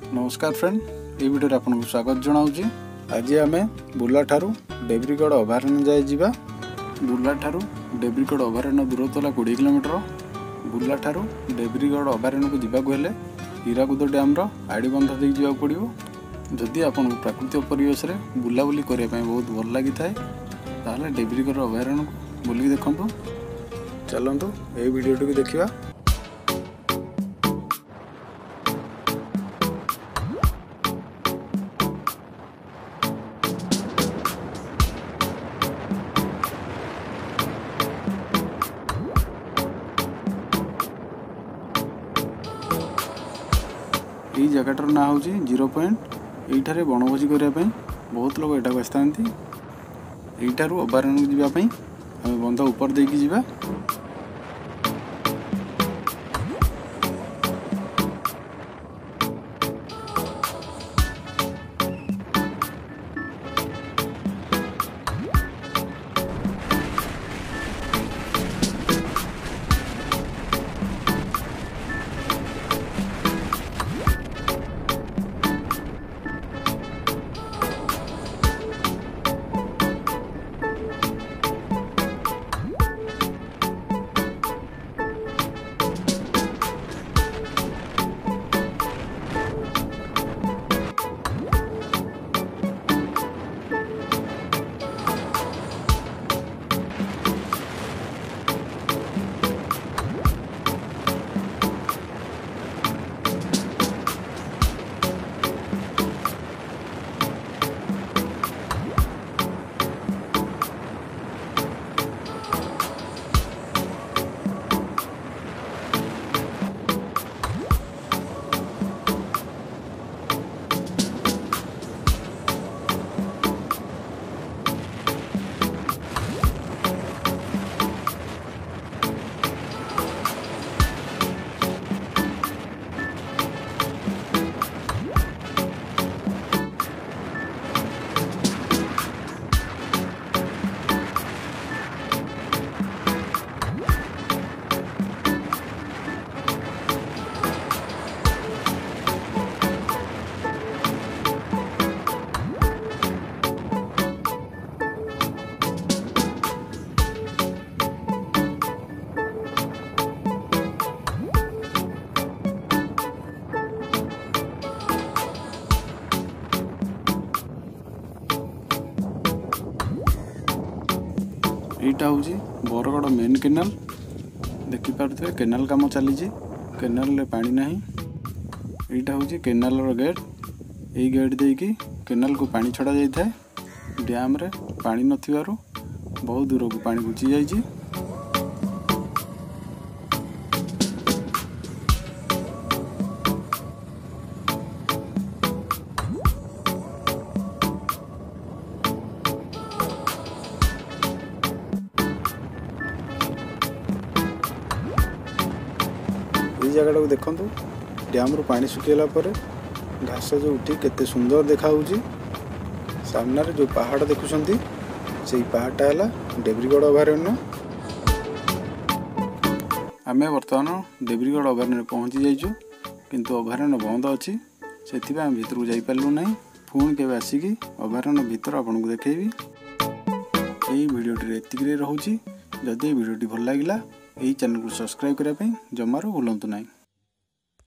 नमस्कार फ्रेंड, ये वीडियो आपको स्वागत जनाऊँगी। आज आम बुर्ला ठारू डेब्रीगढ़ अभयारण्य जाए जावा। बुर्ला ठारू डेब्रीगढ़ अभयारण्य दूरत्व है 20 किलोमीटर। बुर्ला ठारू डेब्रीगढ़ अभयारण्य को जावाक हेले हीराकुद डैम्र आड़ी बंधा देख जावाक पड़ो। जदि आपको प्राकृतिक परिवेश में बुलाबुली करने बहुत भल लगी थाए ताहले डेब्रीगढ़ अभयारण्य को बुलिक देखु। चलतु ये वीडियो टी देखा। यही जगटर ना हूँ 0 पॉइंट। यहीठारे बनभोजी करने बहुत लोग यहाँ आसता। यहीठार अभयारण्य को जावाई आम बंध ऊपर देकी जीवा। यहाँ हूँ बरगड़ मेन केनाल। देखिपे केनाल काम चली। केनाल पानी ना। यहाँ हूँ केनाल गेट। यही गेट देकी केनाल को पानी छड़ा जाए। डैम रे पानी नथिबारु बहुत दूर को पानी घुची जाइए। ये जगह को देखु। डैम रू पानी सुखीला घास जो उठी केते सुंदर देखा। सामने जो पहाड़ देखुंट से पहाड़टा है डेब्रीगढ़ अभयारण्य। आम बर्तमान डेब्रीगढ़ अभयारण्य पहुँची जाइचु, किंतु अभयारण्य बंद अच्छी से भीतर को जापारू ना। पुणी के आसिक अभयारण्य भीतर आपको देखी। यही भिडियोटी एतिक रोचे। जदि भिडियोटी भल लगा यही चैनल को सब्सक्राइब करने जमार भूलु ना।